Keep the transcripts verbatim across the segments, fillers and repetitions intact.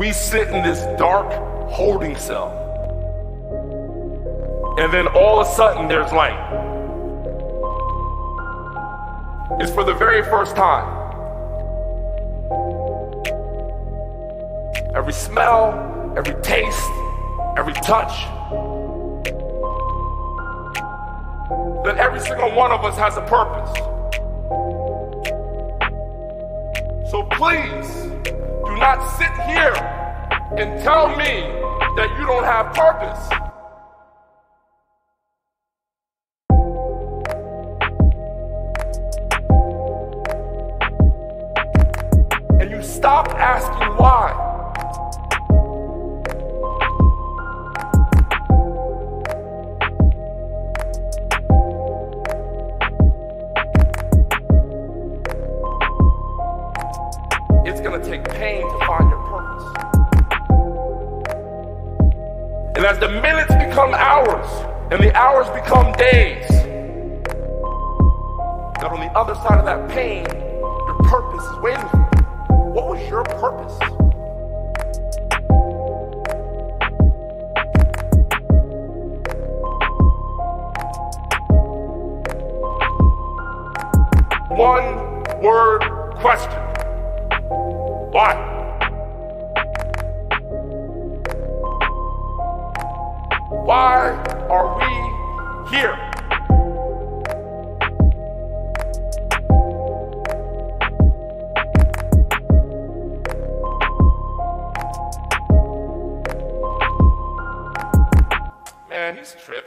we sit in this dark holding cell. And then all of a sudden there's light. It's for the very first time. Every smell, every taste, every touch. That every single one of us has a purpose. So please, do not sit here and tell me that you don't have purpose. And you stop asking why. It's gonna take pain to find your purpose. And as the minutes become hours, and the hours become days, that on the other side of that pain, your purpose is waiting for you. What was your purpose? One word question. Why? Why are we here? Man, he's tripping.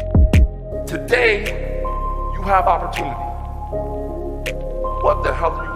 Today, you have opportunity. What the hell are you